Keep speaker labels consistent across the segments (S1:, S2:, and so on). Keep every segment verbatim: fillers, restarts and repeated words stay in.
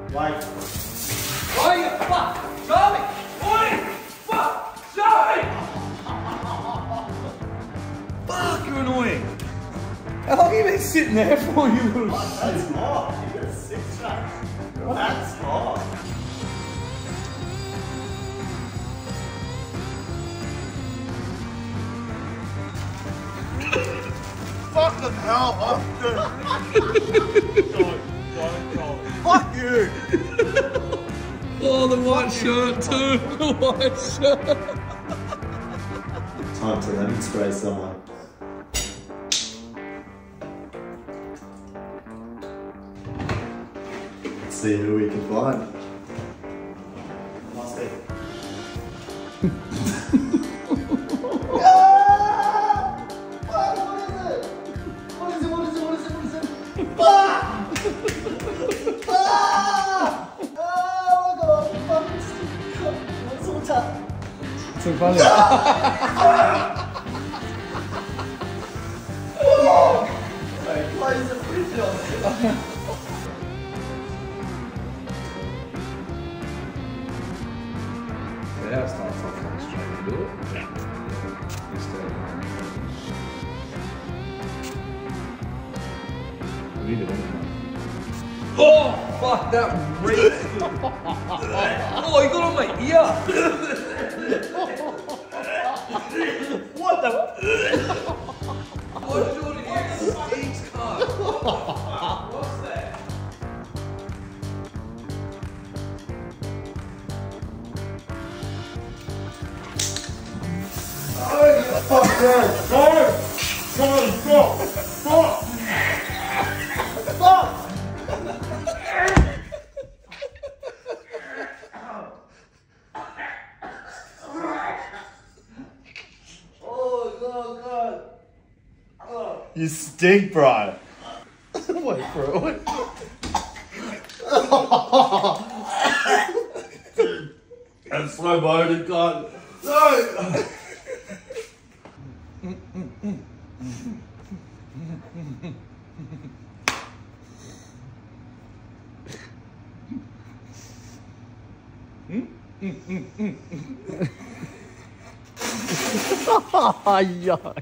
S1: Wait.
S2: Oh, you fuck! Shammi! Oi! Fuck! Shammi! Fuck, you're annoying. How long have you been sitting there for, you little
S1: Oh, that's hot. You got six shots. That's hot. Fucking hell, I'm good. Don't, don't, don't. Fuck you.
S2: Oh, the white shirt too. The white shirt.
S1: Time to lemon spray someone. Let's see who we can find. Must be.
S2: So funny.
S1: Hey, close the fridge on.
S2: Yeah, it's not fucking straight to do it. Just, uh, what are you doing, man? Oh, fuck, that reeks. Oh, you got on my ear.
S1: What the?
S2: What are you doing in here? Stinks, cunt. What's that?
S1: Fuck that! Stop! Stop! Stop! Stop! Stop! Oh, God, God. Oh. You stink, bro. Wait for it. Wait. I'm slow moted, God. No!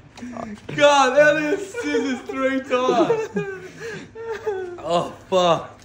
S2: God, that is scissors three times. Oh, fuck.